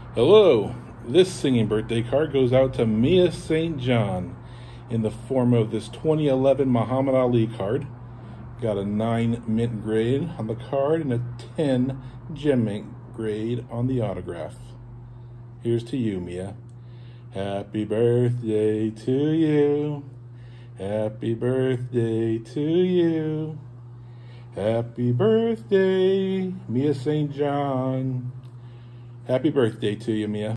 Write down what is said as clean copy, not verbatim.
Hello, this singing birthday card goes out to Mia St. John in the form of this 2011 Muhammad Ali card. Got a 9 mint grade on the card and a 10 gem mint grade on the autograph. Here's to you, Mia. Happy birthday to you. Happy birthday to you. Happy birthday, Mia St. John. Happy birthday to you, Mia.